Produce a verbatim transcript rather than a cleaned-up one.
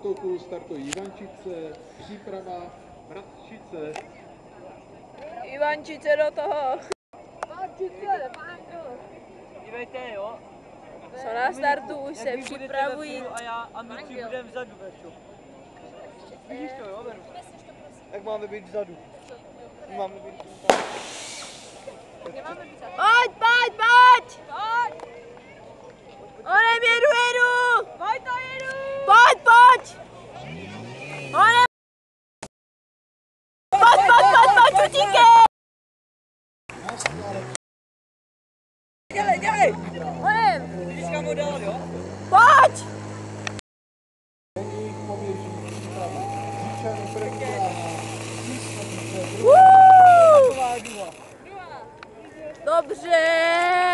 útoku startují Ivančice, příprava Bratčice. Ivančice do toho. Ivančice, Dívejte, jo. Co na startu už se připravují. A já a my tři budeme vzadu, Verčo. Vidíš to, jo, Veru? Jak máme být vzadu? Máme být vzadu. Pojď, pojď, pojď! Pojď! Onem jedu, jedu! Pojď to jedu! Pojď, pojď! Onem! Pojď, pojď, pojď, pojď, utíkej! Dělej, dělej! Onem! Vidíš, kam ho dal, jo? Pojď! Dobře!